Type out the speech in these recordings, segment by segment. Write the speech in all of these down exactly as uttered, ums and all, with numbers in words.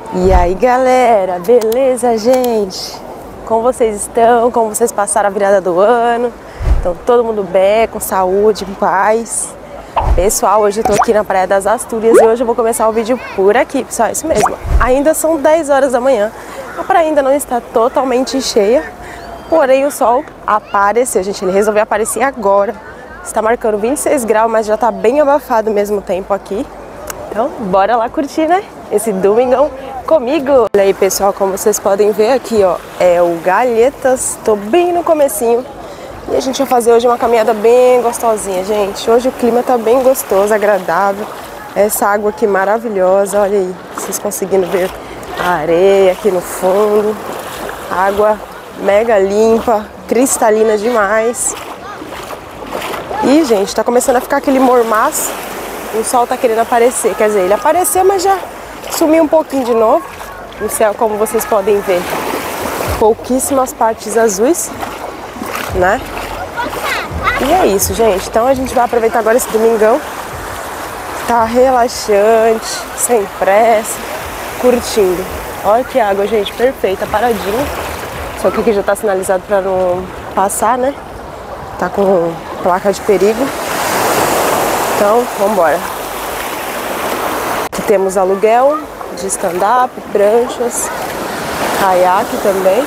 E aí galera, beleza gente? Como vocês estão? Como vocês passaram a virada do ano? Então todo mundo bem, com saúde, em paz. Pessoal, hoje eu tô aqui na Praia das Astúrias e hoje eu vou começar o vídeo por aqui, pessoal, é isso mesmo. Ainda são dez horas da manhã, a praia ainda não está totalmente cheia, porém o sol apareceu, gente, ele resolveu aparecer agora. Está marcando vinte e seis graus, mas já tá bem abafado ao mesmo tempo aqui. Então, bora lá curtir, né? Esse domingão comigo. Olha aí, pessoal, como vocês podem ver aqui, ó, é o Galhetas. Tô bem no comecinho. E a gente vai fazer hoje uma caminhada bem gostosinha, gente. Hoje o clima tá bem gostoso, agradável. Essa água aqui maravilhosa, olha aí. Vocês conseguindo ver a areia aqui no fundo. Água mega limpa, cristalina demais. E, gente, tá começando a ficar aquele mormaço. O sol tá querendo aparecer, quer dizer, ele apareceu, mas já sumiu um pouquinho de novo. No céu, como vocês podem ver, pouquíssimas partes azuis, né? E é isso, gente. Então a gente vai aproveitar agora esse domingão. Tá relaxante, sem pressa, curtindo. Olha que água, gente, perfeita, paradinha. Só que aqui já tá sinalizado pra não passar, né? Tá com placa de perigo. Então, vamos embora. Aqui temos aluguel de stand-up, pranchas, caiaque também.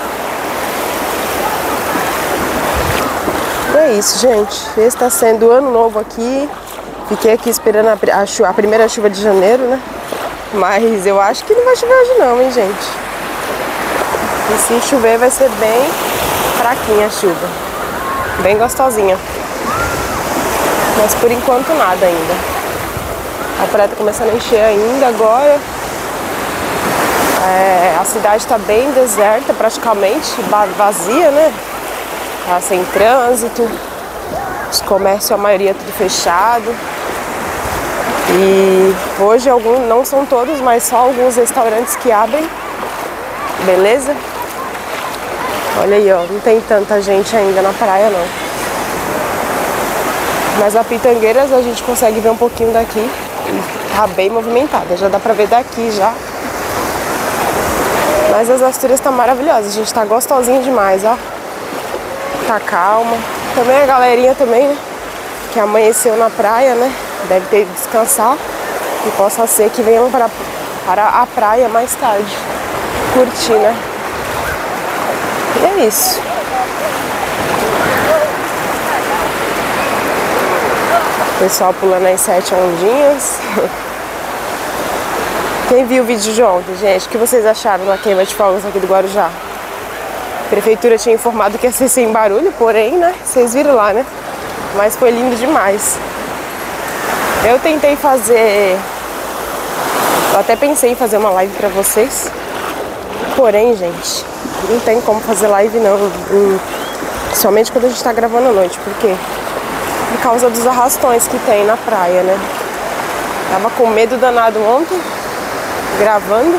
E é isso, gente. Esse está sendo o ano novo aqui. Fiquei aqui esperando a, a, chu a primeira chuva de janeiro, né? Mas eu acho que não vai chover hoje não, hein, gente? E se chover vai ser bem fraquinha a chuva. Bem gostosinha. Mas por enquanto nada ainda. A praia tá começando a encher ainda agora. É, a cidade está bem deserta praticamente, vazia, né? Tá sem trânsito. Os comércios, a maioria tudo fechado. E hoje alguns, não são todos, mas só alguns restaurantes que abrem. Beleza? Olha aí, ó, não tem tanta gente ainda na praia não. Mas a Pitangueiras a gente consegue ver um pouquinho daqui e tá bem movimentada, já dá pra ver daqui já. Mas as Astúrias tá maravilhosa, a gente tá gostosinho demais, ó. Tá calma. Também a galerinha também, né, que amanheceu na praia, né, deve ter ido descansar e possa ser que venham para, para a praia mais tarde, curtir, né. E é isso. Pessoal pulando as sete ondinhas. Quem viu o vídeo de ontem, gente, o que vocês acharam da queima de fogos aqui do Guarujá? A prefeitura tinha informado que ia ser sem barulho, porém, né, vocês viram lá, né? Mas foi lindo demais. Eu tentei fazer... Eu até pensei em fazer uma live pra vocês. Porém, gente, não tem como fazer live não. Somente quando a gente tá gravando à noite, por quê? Por causa dos arrastões que tem na praia, né? Tava com medo danado ontem, gravando.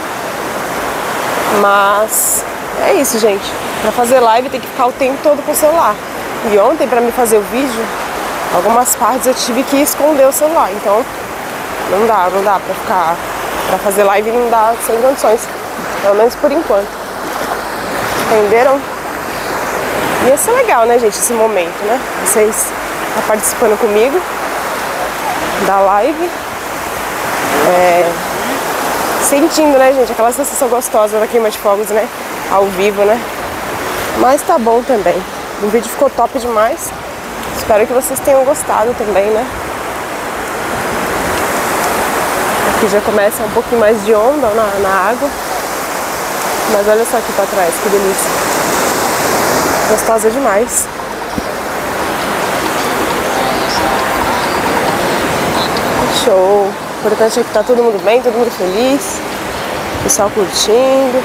Mas é isso, gente. Pra fazer live tem que ficar o tempo todo com o celular. E ontem, pra me fazer o vídeo, algumas partes eu tive que esconder o celular. Então, não dá, não dá pra ficar... Pra fazer live não dá sem condições. Pelo menos por enquanto. Entenderam? Ia ser legal, né, gente, esse momento, né? Vocês... Tá participando comigo da live, é, sentindo, né, gente, aquela sensação gostosa da queima de fogos, né, ao vivo, né, mas tá bom também. O vídeo ficou top demais, espero que vocês tenham gostado também, né. Aqui já começa um pouquinho mais de onda na, na água, mas olha só aqui pra trás, que delícia, gostosa demais. Show! O importante é que tá todo mundo bem, todo mundo feliz, o pessoal curtindo.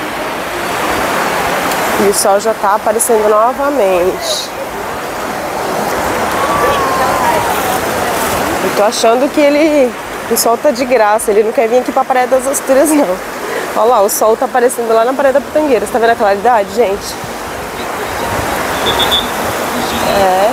E o sol já tá aparecendo novamente. Eu tô achando que ele... O sol tá de graça, ele não quer vir aqui pra Praia das Astúrias, não. Olha lá, o sol tá aparecendo lá na Praia da Pitangueiras. Tá vendo a claridade, gente? É...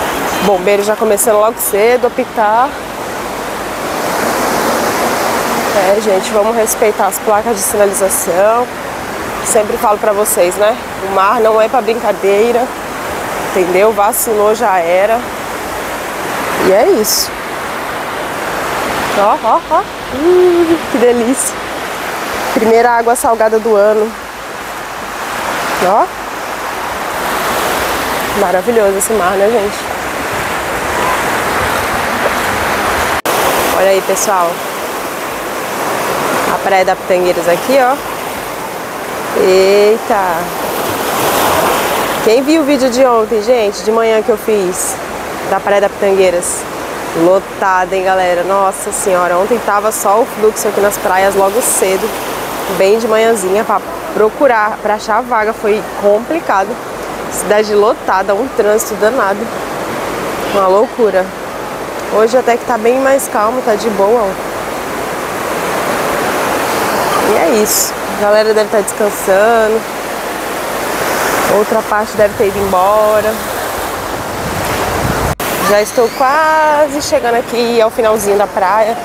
Bombeiro já começando logo cedo a apitar. É, gente, vamos respeitar as placas de sinalização. Sempre falo pra vocês, né? O mar não é pra brincadeira, entendeu? Vacilou, já era. E é isso. Ó, ó, ó. Hum, que delícia. Primeira água salgada do ano. Ó. Maravilhoso esse mar, né, gente? Olha aí, pessoal. A Praia da Pitangueiras aqui, ó. Eita! Quem viu o vídeo de ontem, gente, de manhã que eu fiz da Praia da Pitangueiras? Lotada, hein, galera? Nossa senhora, ontem tava só o fluxo aqui nas praias logo cedo, bem de manhãzinha, pra procurar, pra achar a vaga, foi complicado. Cidade lotada, um trânsito danado, uma loucura. Hoje até que tá bem mais calmo, tá de boa, ó. E é isso. A galera deve estar descansando. Outra parte deve ter ido embora. Já estou quase chegando aqui ao finalzinho da praia.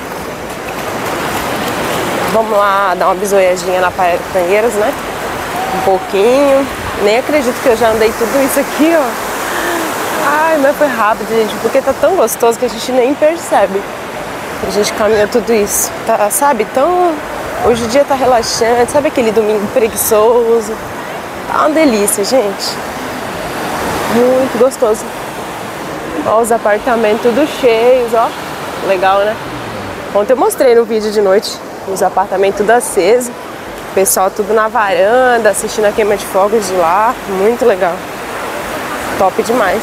Vamos lá dar uma bisoiadinha na Praia de Pitangueiras, né? Um pouquinho. Nem acredito que eu já andei tudo isso aqui, ó. Ai, mas foi rápido, gente, porque tá tão gostoso que a gente nem percebe. A gente caminha tudo isso. Tá, sabe, tão... Hoje o dia tá relaxante, sabe aquele domingo preguiçoso? Tá uma delícia, gente. Muito gostoso. Ó, os apartamentos tudo cheios, ó. Legal, né? Ontem eu mostrei no vídeo de noite os apartamentos tudo acesos. O pessoal tudo na varanda, assistindo a queima de fogos de lá. Muito legal. Top demais.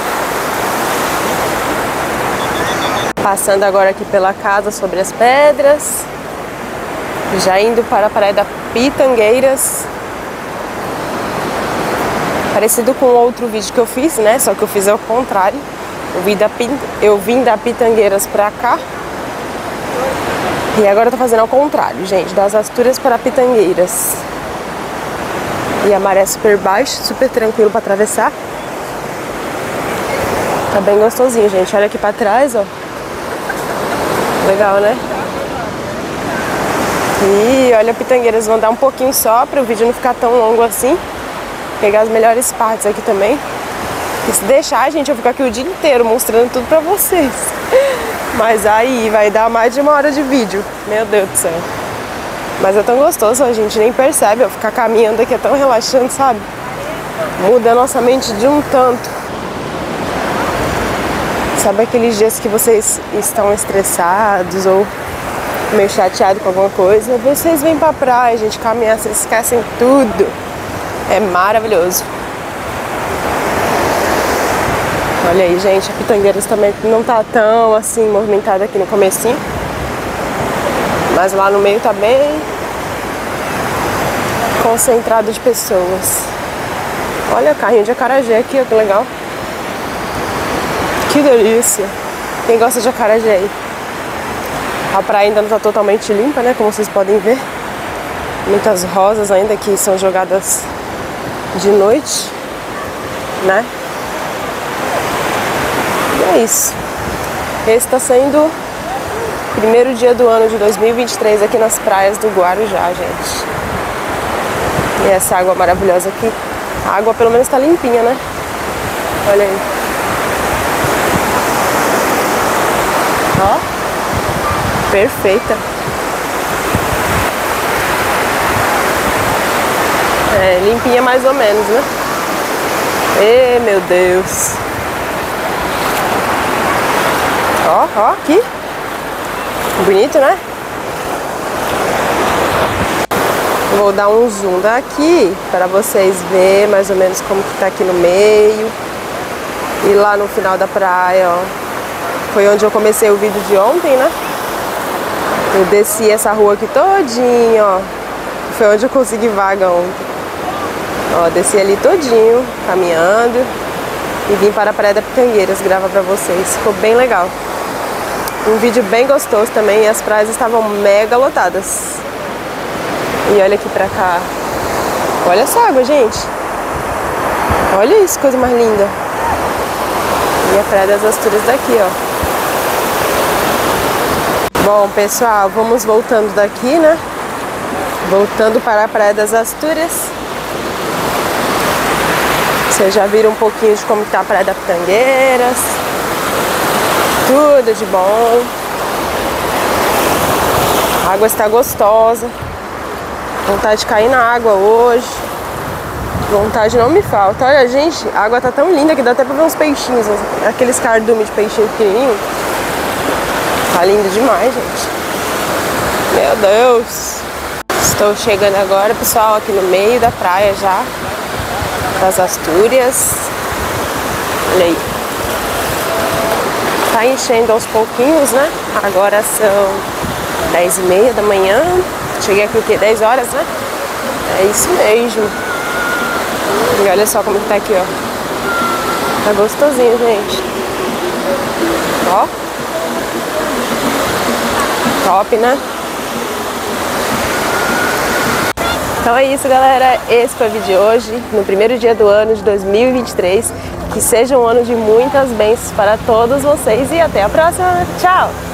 Passando agora aqui pela Casa Sobre as Pedras. Já indo para a Praia da Pitangueiras. Parecido com outro vídeo que eu fiz, né? Só que eu fiz ao contrário. Eu vim da, Pit... eu vim da Pitangueiras pra cá. E agora eu tô fazendo ao contrário, gente. Das Asturas para Pitangueiras. E a maré super baixa, super tranquilo pra atravessar. Tá bem gostosinho, gente. Olha aqui pra trás, ó. Legal, né? E olha, Pitangueiras, vou andar um pouquinho só para o vídeo não ficar tão longo assim. Pegar as melhores partes aqui também. E se deixar, gente, eu vou ficar aqui o dia inteiro mostrando tudo pra vocês. Mas aí vai dar mais de uma hora de vídeo. Meu Deus do céu. Mas é tão gostoso, a gente nem percebe. Ó, ficar caminhando aqui é tão relaxante, sabe? Muda a nossa mente de um tanto. Sabe aqueles dias que vocês estão estressados ou meio chateado com alguma coisa, vocês vêm pra praia, gente, caminhar, vocês esquecem tudo. É maravilhoso. Olha aí, gente, a Pitangueiras também não tá tão assim movimentada aqui no comecinho. Mas lá no meio tá bem concentrado de pessoas. Olha, carrinho de acarajé aqui, ó, que legal. Que delícia. Quem gosta de acarajé aí? A praia ainda não está totalmente limpa, né? Como vocês podem ver. Muitas rosas ainda que são jogadas de noite, né? E é isso. Esse está sendo o primeiro dia do ano de dois mil e vinte e três aqui nas praias do Guarujá, gente. E essa água maravilhosa aqui. A água pelo menos está limpinha, né? Olha aí. Ó. Perfeita. É, limpinha mais ou menos, né? Ê, meu Deus. Ó, ó, aqui. Bonito, né? Vou dar um zoom daqui para vocês verem mais ou menos como que tá aqui no meio. E lá no final da praia, ó. Foi onde eu comecei o vídeo de ontem, né? Eu desci essa rua aqui todinho, ó. Foi onde eu consegui vaga ontem. Ó, desci ali todinho, caminhando. E vim para a Praia da Pitangueiras gravar pra vocês. Ficou bem legal. Um vídeo bem gostoso também. E as praias estavam mega lotadas. E olha aqui pra cá. Olha essa água, gente. Olha isso, coisa mais linda. E a Praia das Asturas daqui, ó. Bom, pessoal, vamos voltando daqui, né? Voltando para a Praia das Astúrias. Vocês já viram um pouquinho de como está a Praia da Pitangueiras. Tudo de bom. A água está gostosa. Vontade de cair na água hoje. Vontade não me falta. Olha, gente, a água tá tão linda que dá até pra ver uns peixinhos. Aqueles cardumes de peixinho pequenininho. Tá lindo demais, gente. Meu Deus. Estou chegando agora, pessoal, aqui no meio da praia já. Das Astúrias. Olha aí. Tá enchendo aos pouquinhos, né? Agora são dez e meia da manhã. Cheguei aqui o quê? dez horas, né? É isso mesmo. E olha só como que tá aqui, ó. Tá gostosinho, gente. Ó. Top, né? Então é isso, galera. Esse foi o vídeo de hoje, no primeiro dia do ano de dois mil e vinte e três. Que seja um ano de muitas bênçãos para todos vocês e até a próxima. Tchau!